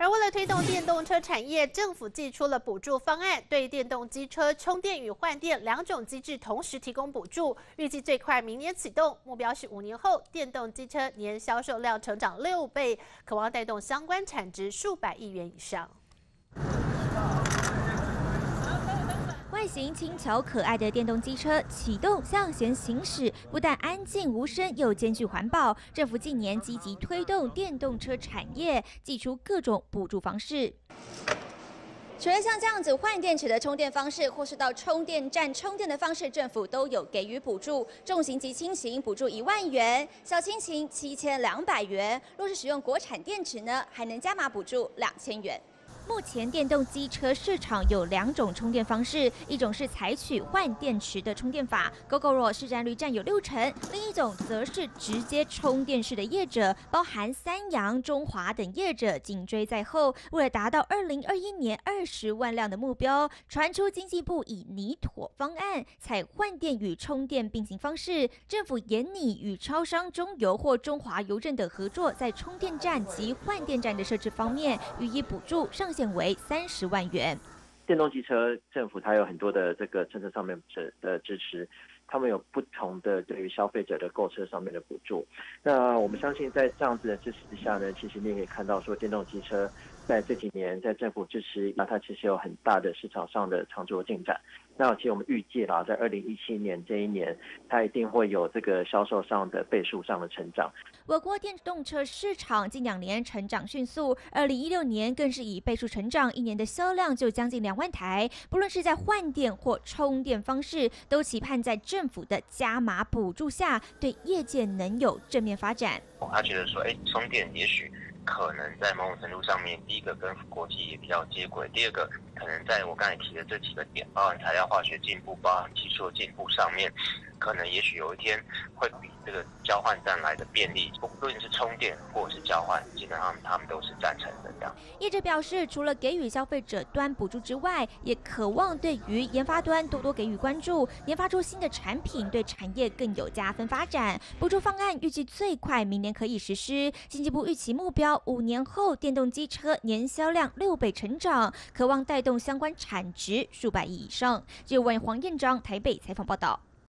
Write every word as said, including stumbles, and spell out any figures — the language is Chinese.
而为了推动电动车产业，政府祭出了补助方案，对电动机车充电与换电两种机制同时提供补助，预计最快明年启动，目标是五年后电动机车年销售量成长六倍，渴望带动相关产值数百亿元以上。 外形轻巧可爱的电动机车启动向前行驶，不但安静无声，又兼具环保。政府近年积极推动电动车产业，祭出各种补助方式。除了像这样子换电池的充电方式，或是到充电站充电的方式，政府都有给予补助。重型及轻型补助一万元，小轻型七千两百元。若是使用国产电池呢，还能加码补助两千元。 目前电动机车市场有两种充电方式，一种是采取换电池的充电法 ，Gogoro 市占率占有六成；另一种则是直接充电式的业者，包含三洋、中华等业者紧追在后。为了达到二零二一年二十万辆的目标，传出经济部以拟妥方案，采换电与充电并行方式，政府研拟与超商中油或中华邮政等合作，在充电站及换电站的设置方面予以补助上。 限为三十万元。 电动机车政府它有很多的这个政策上面的支持，他们有不同的对于消费者的购车上面的补助。那我们相信在这样子的支持之下呢，其实你也可以看到说，电动机车在这几年在政府支持，那它其实有很大的市场上的长足的进展。那其实我们预计啦，在二零一七年这一年，它一定会有这个销售上的倍数上的成长。 我国电动车市场近两年成长迅速，二零一六年更是以倍数成长，一年的销量就将近两万台。不论是在换电或充电方式，都期盼在政府的加码补助下，对业界能有正面发展。 他觉得说，哎，充电也许。 可能在某种程度上面，第一个跟国际也比较接轨，第二个可能在我刚才提的这几个点，包含材料化学进步，包含技术的进步上面，可能也许有一天会比这个交换站来的便利。不论是充电或者是交换，基本上他们都是赞成的这样。 业者表示，除了给予消费者端补助之外，也渴望对于研发端多多给予关注，研发出新的产品，对产业更有加分发展。补助方案预计最快明年可以实施。经济部预期目标。 五年后，电动机车年销量六倍成长，渴望带动相关产值数百亿以上。记者黄彦章台北采访报道。